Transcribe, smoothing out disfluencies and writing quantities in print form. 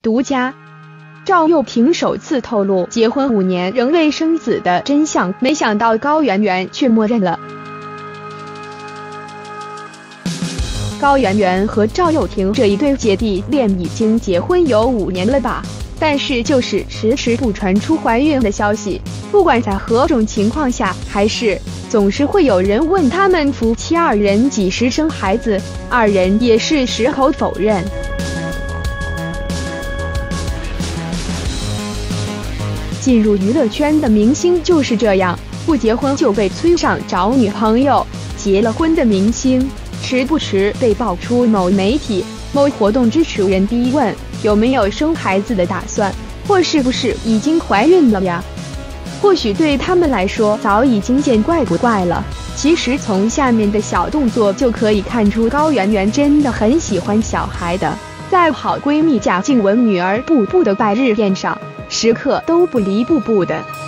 独家。赵又廷首次透露结婚5年仍未生子的真相，没想到高圆圆却默认了。高圆圆和赵又廷这一对姐弟恋已经结婚有5年了吧？但是就是迟迟不传出怀孕的消息。不管在何种情况下，还是总是会有人问他们夫妻2人几时生孩子，2人也是矢口否认。进入娱乐圈的明星就是这样，不结婚就被催上找女朋友，结了婚的明星迟不迟被爆出某媒体、某活动支持人逼问有没有生孩子的打算，或是不是已经怀孕了呀？或许对他们来说早已经见怪不怪了。其实从下面的小动作就可以看出，高圆圆真的很喜欢小孩的。在好闺蜜贾静雯女儿布布的百日宴上，时刻都不离布布的。